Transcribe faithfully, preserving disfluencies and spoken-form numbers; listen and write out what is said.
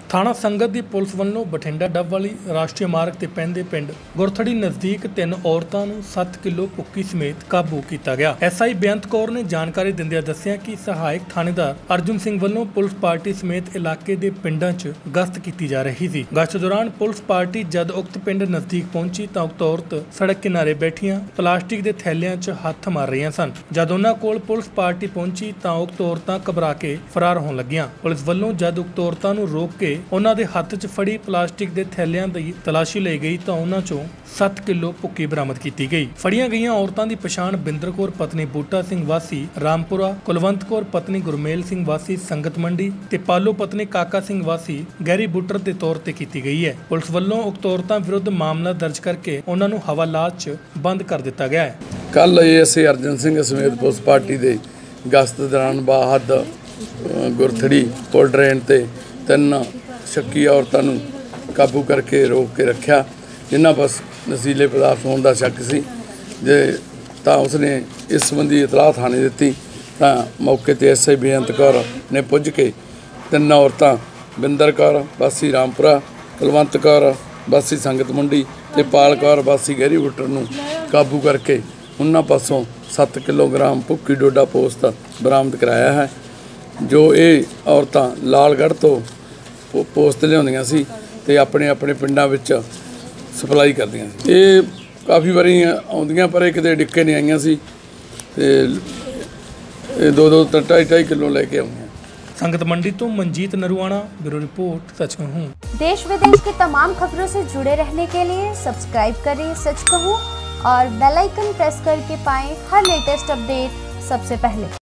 थाणा संगत की पुलिस वालों बठिंडा डब वाली राष्ट्रीय मार्ग ते पैंदे पिंड गुरथड़ी नज़दीक तीन औरतों नूं सत्त किलो भुक्की समेत काबू किया गया। एस आई बेअंत कौर ने जानकारी दिंदियां दस्सिया कि सहायक थानेदार अर्जुन सिंह वालों पुलिस पार्टी समेत इलाके के पिंडां च गश्त की जा रही थी। गश्त दौरान पुलिस पार्टी जद उक्त पिंड नज़दीक पहुंची तो उक्त औरत सड़क किनारे बैठियां प्लास्टिक के थैलियां च हथ मार रही सन। जद उन्हां कोल पुलिस पार्टी पहुंची तो उक्त औरतां घबरा के फरार होण लगियां। पुलिस वालों जद उक्त औरतां नूं रोक के उन्हां दे हत्थ च फड़ी प्लास्टिक के थैलियां दी तलाशी ली गई तो उन्हां चों सत्त किलो भुक्की बरामद की गई। फड़ियां गईयां औरतां दी पछाण बिंदर कौर पत्नी बूटा सिंह वासी रामपुरा, कुलवंत कौर पत्नी गुरमेल सिंह वासी संगत मंडी ते पालो पत्नी काका सिंह वासी गहरी बुटर के तौर पर की गई है। पुलिस वालों उक्त औरतां विरुद्ध मामला दर्ज करके उन्हां नूं हवालात च बंद कर दिता गया है। कल एस आई अर्जन सिंह समेत पुलिस पार्टी के गश्त दौरान बाहद गुरथड़ी पुल ड्रेन ते तीन शक्की औरतों नूं काबू करके रोक के रखा, जिन्हां बस नशीले पदार्थ होने का शक सी। जे तां उसने इस संबंधी इतलाह थाने दी तां मौके ते एस आई बेअंत कौर ने पुज के तीन औरतां बिंदर कौर वासी रामपुरा, कुलवंत कौर वासी संगत मंडी ते पाल कौर वासी गहरी बुटर नूं काबू करके उन्हां पासों सत्त किलोग्राम भुक्की डोडा पोस्त बरामद कराया है। जो ये औरतां लालगढ़ तो पोस्त लियाउंदियां सी ते अपने अपने पिंडां विच सप्लाई करदियां सी। ये काफ़ी वारी आउंदियां पर किते डिक्के नहीं आईयां सी ते दो दो ढाई ढाई किलो लैके आउंदियां। संगत मंडी तो मंजीत नरुआना, ब्यूरो रिपोर्ट सच कहूं। देश विदेश की तमाम खबरों से जुड़े रहने के लिए सब्सक्राइब करें सच कहूं और बेल आइकन प्रेस करके पाएं हर लेटेस्ट अपडेट सबसे पहले।